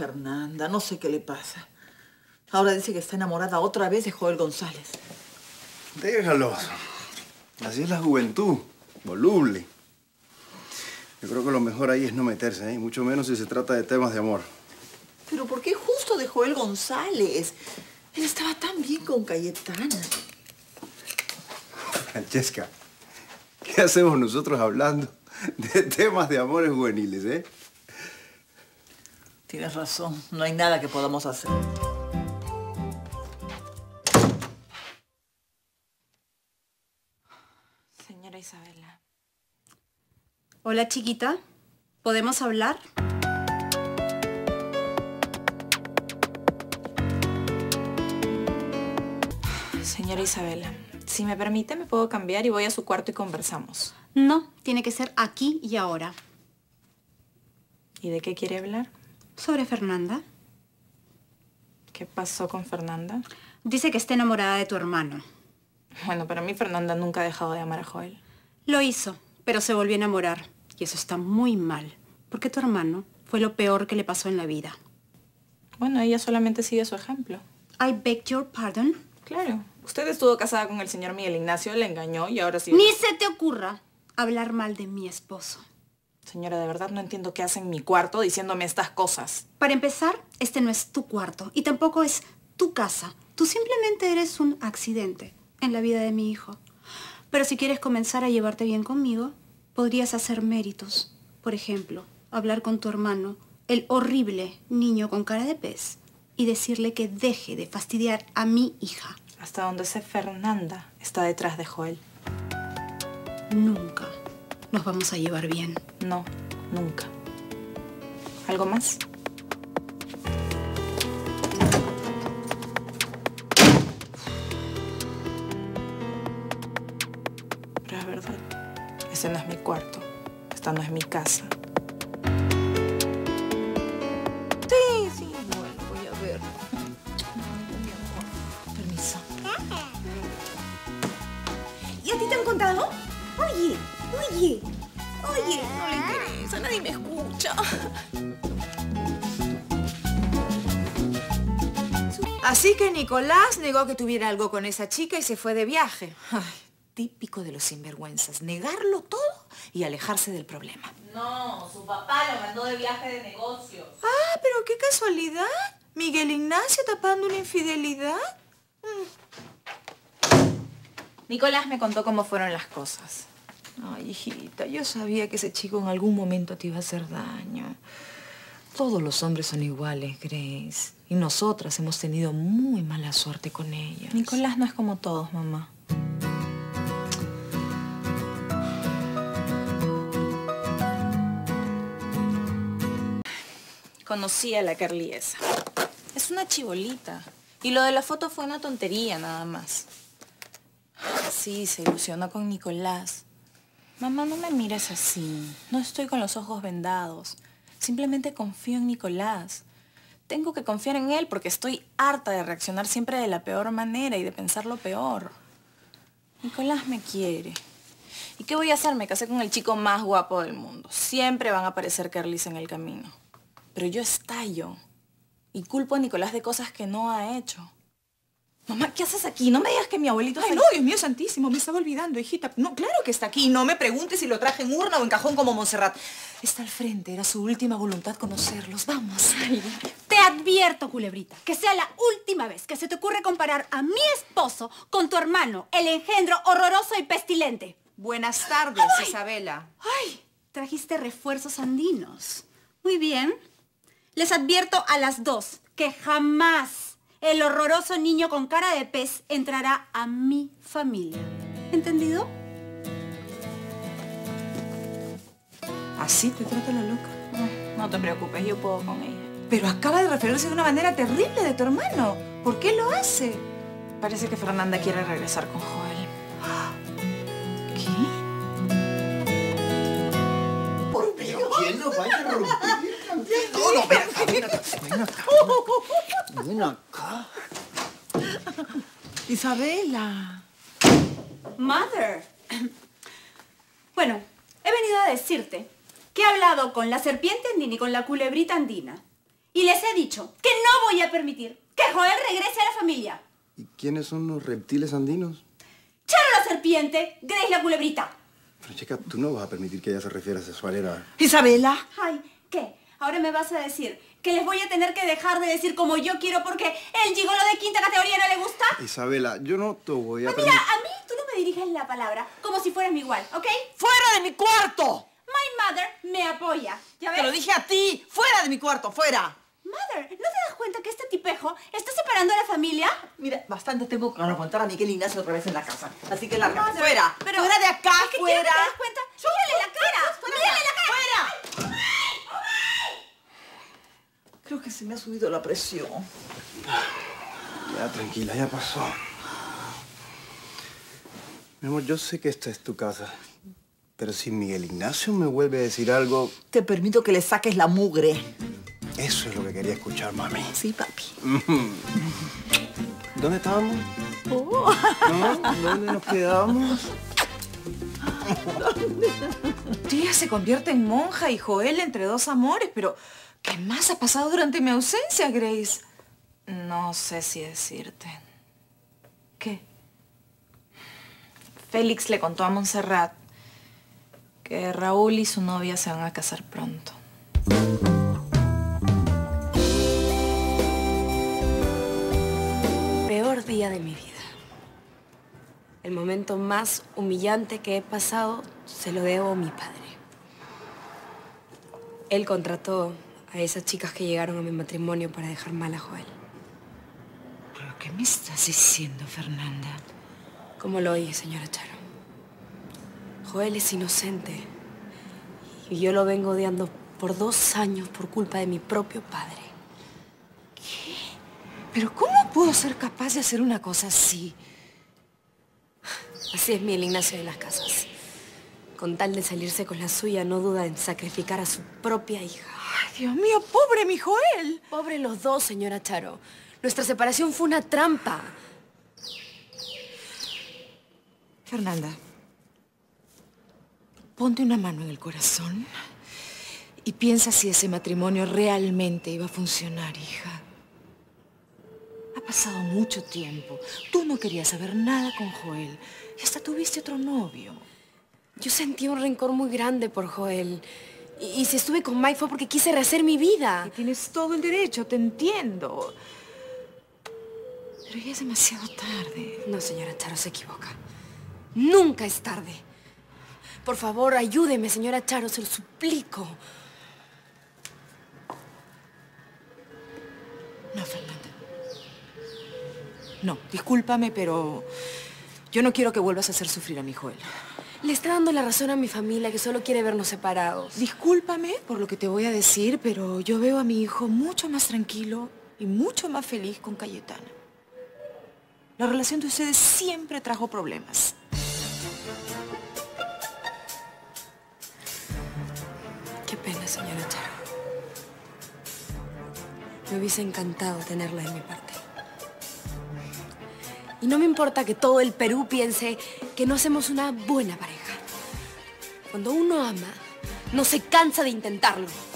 Fernanda, no sé qué le pasa. Ahora dice que está enamorada otra vez de Joel González. Déjalos. Así es la juventud, voluble. Yo creo que lo mejor ahí es no meterse, ¿eh? Mucho menos si se trata de temas de amor. ¿Pero por qué justo de Joel González? Él estaba tan bien con Cayetana. Francesca, ¿qué hacemos nosotros hablando de temas de amores juveniles, eh? Tienes razón, no hay nada que podamos hacer. Señora Isabela. Hola, chiquita. ¿Podemos hablar? Señora Isabela, si me permite, me puedo cambiar y voy a su cuarto y conversamos. No, tiene que ser aquí y ahora. ¿Y de qué quiere hablar? ¿Sobre Fernanda? ¿Qué pasó con Fernanda? Dice que está enamorada de tu hermano. Bueno, para mí Fernanda nunca ha dejado de amar a Joel. Lo hizo, pero se volvió a enamorar. Y eso está muy mal, porque tu hermano fue lo peor que le pasó en la vida. Bueno, ella solamente sigue su ejemplo. I beg your pardon. Claro. Usted estuvo casada con el señor Miguel Ignacio, le engañó y ahora sí... Ni se te ocurra hablar mal de mi esposo. Señora, de verdad no entiendo qué hace en mi cuarto diciéndome estas cosas. Para empezar, este no es tu cuarto y tampoco es tu casa. Tú simplemente eres un accidente en la vida de mi hijo. Pero si quieres comenzar a llevarte bien conmigo, podrías hacer méritos. Por ejemplo, hablar con tu hermano, el horrible niño con cara de pez, y decirle que deje de fastidiar a mi hija. Hasta donde sé, Fernanda está detrás de Joel. Nunca nos vamos a llevar bien. No, nunca. ¿Algo más? Pero es verdad, ese no es mi cuarto. Esta no es mi casa. Sí, bueno, voy a ver. Mi amor, permiso. ¿Y a ti te han contado? Oye, No le interesa, nadie me escucha. Así que Nicolás negó que tuviera algo con esa chica y se fue de viaje. Ay, típico de los sinvergüenzas, negarlo todo y alejarse del problema. No, su papá lo mandó de viaje de negocios. Ah, pero qué casualidad. Miguel Ignacio tapando una infidelidad. Nicolás me contó cómo fueron las cosas. Ay, hijita, yo sabía que ese chico en algún momento te iba a hacer daño. Todos los hombres son iguales, Grace. Y nosotras hemos tenido muy mala suerte con ellos. Nicolás no es como todos, mamá. Conocí a la Carly esa. Es una chibolita. Y lo de la foto fue una tontería nada más. Sí, se ilusionó con Nicolás. Mamá, no me mires así. No estoy con los ojos vendados. Simplemente confío en Nicolás. Tengo que confiar en él porque estoy harta de reaccionar siempre de la peor manera y de pensar lo peor. Nicolás me quiere. ¿Y qué voy a hacer? Me casé con el chico más guapo del mundo. Siempre van a aparecer Carlys en el camino. Pero yo estallo. Y culpo a Nicolás de cosas que no ha hecho. Mamá, ¿qué haces aquí? No me digas que mi abuelito... Ay, no, Dios mío santísimo, me estaba olvidando, hijita. No, claro que está aquí. No me preguntes si lo traje en urna o en cajón como Montserrat. Está al frente, era su última voluntad conocerlos. Vamos. Ay, Te advierto, culebrita, que sea la última vez que se te ocurre comparar a mi esposo con tu hermano, el engendro horroroso y pestilente. Buenas tardes, ¡Ay! Isabela. ¡Ay! Trajiste refuerzos andinos. Muy bien. Les advierto a las dos que jamás el horroroso niño con cara de pez entrará a mi familia. ¿Entendido? ¿Así te trata la loca? no te preocupes, yo puedo con ella. Pero acaba de referirse de una manera terrible de tu hermano. ¿Por qué lo hace? Parece que Fernanda quiere regresar con Joel. ¿Qué? ¿Por qué? ¿Quién nos va a interrumpir? No, ven acá. Ven acá. Isabela. Mother. Bueno, he venido a decirte que he hablado con la serpiente andina y con la culebrita andina. Y les he dicho que no voy a permitir que Joel regrese a la familia. ¿Y quiénes son los reptiles andinos? Charo la serpiente, Grace la culebrita. Francesca, tú no vas a permitir que ella se refiera a su manera. Isabela. Ay, ¿qué? Ahora me vas a decir que les voy a tener que dejar de decir como yo quiero porque el gigolo de quinta categoría no le gusta. Isabela, yo no te voy a Pues mira, a mí tú no me diriges la palabra como si fueras mi igual, ¿ok? ¡Fuera de mi cuarto! My mother me apoya, ¿ya ves? Te lo dije a ti. ¡Fuera de mi cuarto! ¡Fuera! Mother, ¿no te das cuenta que este tipejo está separando a la familia? Mira, bastante tengo que aguantar a Miguel Ignacio otra vez en la casa. Así que larga. Mother, ¡Fuera! pero- ¡Fuera de acá! Es que ¡Fuera! quiero que te das cuenta. ¡Mírale la cara! ¡Mírale la cara! ¡Fuera! Creo que se me ha subido la presión. Ya, tranquila, ya pasó. Mi amor, yo sé que esta es tu casa. Pero si Miguel Ignacio me vuelve a decir algo, Te permito que le saques la mugre. eso es lo que quería escuchar, mami. Sí, papi. ¿Dónde estábamos? ¿No? ¿Dónde nos quedamos? Tía se convierte en monja y Joel entre dos amores, pero ¿qué más ha pasado durante mi ausencia, Grace? No sé si decirte. ¿Qué? Félix le contó a Montserrat que Raúl y su novia se van a casar pronto. Peor día de mi vida. El momento más humillante que he pasado se lo debo a mi padre. Él contrató a esas chicas que llegaron a mi matrimonio para dejar mal a Joel. ¿Pero qué me estás diciendo, Fernanda? ¿Cómo lo oye, señora Charo? Joel es inocente. Y yo lo vengo odiando por 2 años por culpa de mi propio padre. ¿Pero cómo puedo ser capaz de hacer una cosa así? Así es Miguel Ignacio de las Casas. Con tal de salirse con la suya, no duda en sacrificar a su propia hija. Ay, Dios mío, pobre mi Joel. Pobre los dos, señora Charo. Nuestra separación fue una trampa. Fernanda, ponte una mano en el corazón y piensa si ese matrimonio realmente iba a funcionar, hija. Ha pasado mucho tiempo. Tú no querías saber nada con Joel y hasta tuviste otro novio. Yo sentí un rencor muy grande por Joel. Y si estuve con Mike fue porque quise rehacer mi vida. Y tienes todo el derecho, te entiendo. Pero ya es demasiado tarde. No, señora Charo, se equivoca. Nunca es tarde. Por favor, ayúdeme, señora Charo, se lo suplico. No, Fernanda. No, discúlpame, pero yo no quiero que vuelvas a hacer sufrir a mi Joel. Le está dando la razón a mi familia que solo quiere vernos separados. Discúlpame por lo que te voy a decir, pero yo veo a mi hijo mucho más tranquilo y mucho más feliz con Cayetana. La relación de ustedes siempre trajo problemas. Qué pena, señora Charo. Me hubiese encantado tenerla de mi parte. Y no me importa que todo el Perú piense que no hacemos una buena pareja. Cuando uno ama, no se cansa de intentarlo.